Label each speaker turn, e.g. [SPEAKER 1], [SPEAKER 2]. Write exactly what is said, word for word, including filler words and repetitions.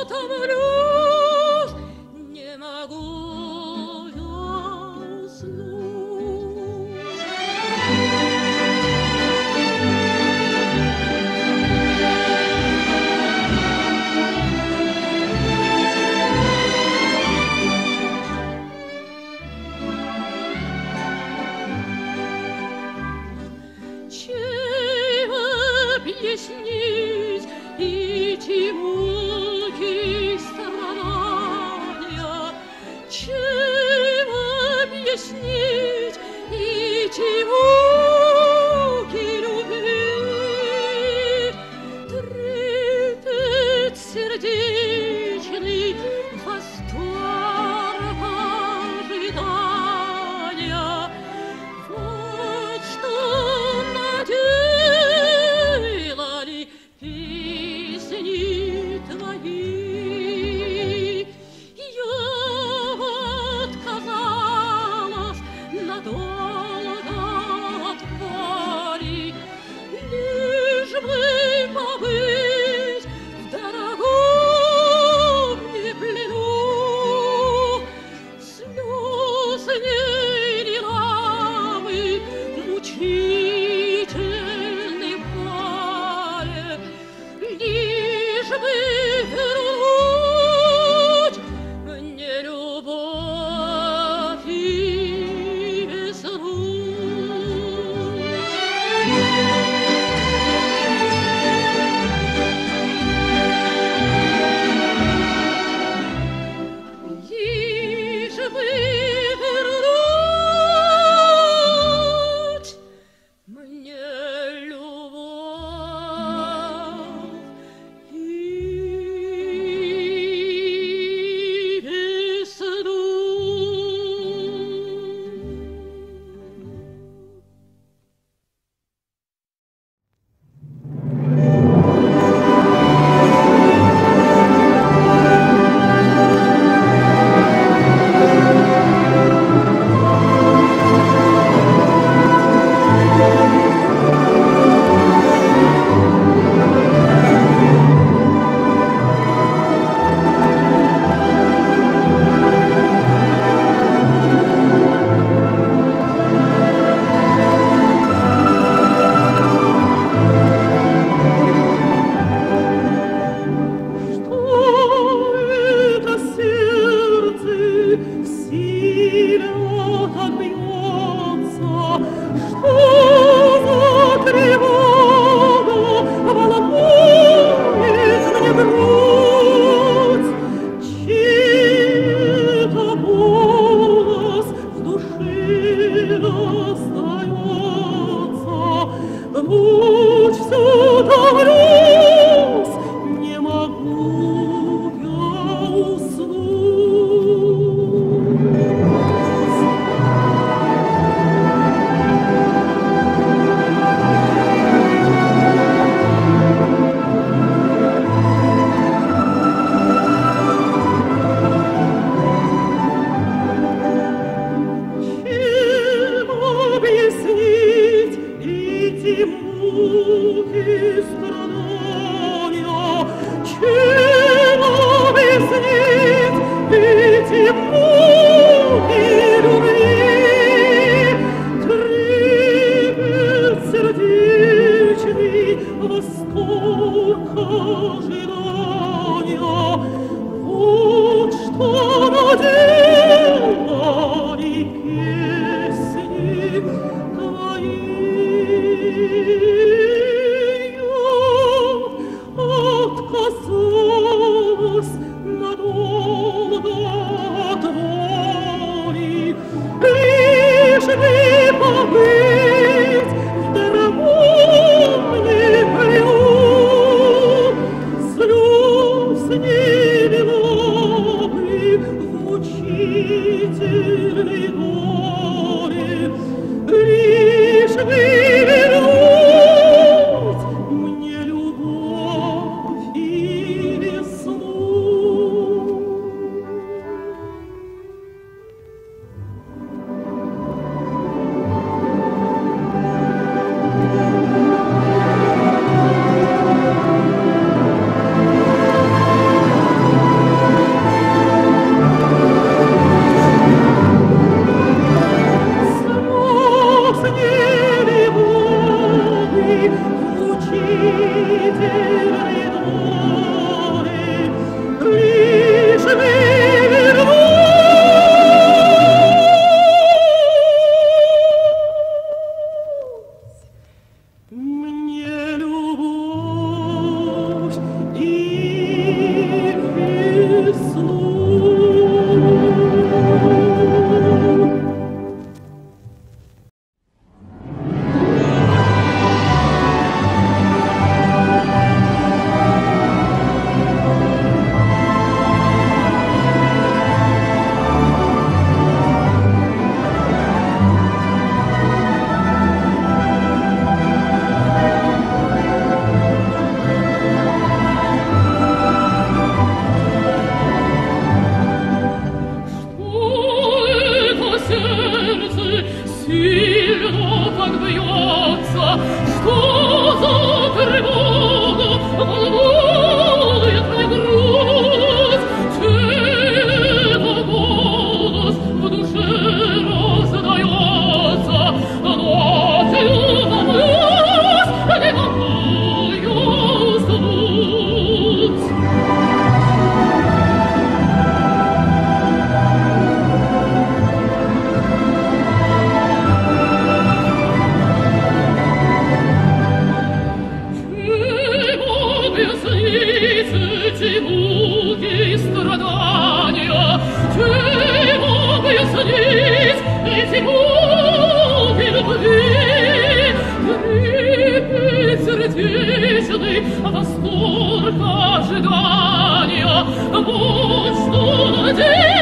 [SPEAKER 1] утомлюсь, не могу я уснуть. Чем объяснить эти муки страдания? Чем объяснить эти муки любви? Трепет сердечный, восторг ожидания. Вот что наделали песни твои. Я отказалась надолго от боли, лишь бы побыть в дорогом мне плену. Слез не лилавы, мучительный поле, лишь бы вернуть мне любовь и весну. Лишь бы вернуть мне любовь и весну. Это сердце в силе так бьется, что за тревогу волнует мне грудь. Чей-то голос в душе раздается, ночь всю томлюсь, не могу я Чем объяснить эти муки страдания? Чем объяснить эти муки любви? Трепет сердечный, восторг ожидания. Вот что наделали песни твои. Я отказалась надолго от воли, лишь бы побыть в дорогом мне плену. Слез не виновны в мучительной доле, лишь бы вернуть мне любовь и весну. Adieu